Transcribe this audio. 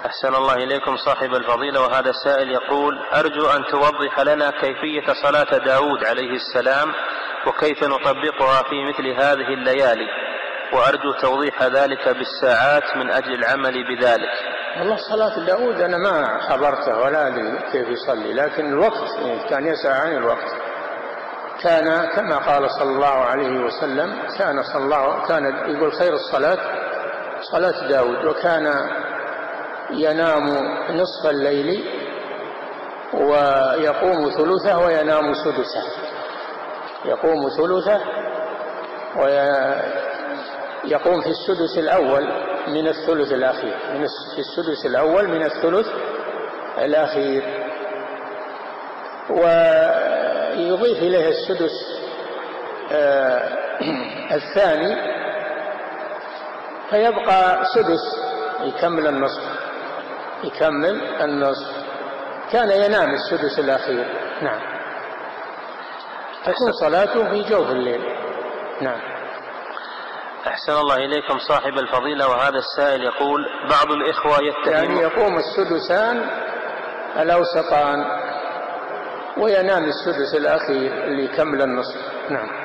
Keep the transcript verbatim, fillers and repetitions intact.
أحسن الله إليكم صاحب الفضيلة، وهذا السائل يقول: أرجو أن توضح لنا كيفية صلاة داود عليه السلام وكيف نطبقها في مثل هذه الليالي، وأرجو توضيح ذلك بالساعات من أجل العمل بذلك. والله صلاة داود أنا ما حضرته ولا أدري كيف يصلي، لكن الوقت كان يسأل عن الوقت. كان كما قال صلى الله عليه وسلم، كان صلى الله كان يقول: خير الصلاة صلاة داود، وكان ينام نصف الليل ويقوم ثلثه وينام سدسه، يقوم ثلثه ويقوم في السدس الأول من الثلث الأخير، من في السدس الأول من الثلث الأخير، ويضيف إليه السدس آه الثاني، فيبقى سدس يكمل النصف، يكمل النصف. كان ينام السدس الأخير. نعم. تكون صلاته في جوف الليل. نعم. أحسن الله إليكم صاحب الفضيلة، وهذا السائل يقول: بعض الإخوة يتهم يعني يقوم السدسان الأوسطان وينام السدس الأخير اللي يكمل النصف. نعم.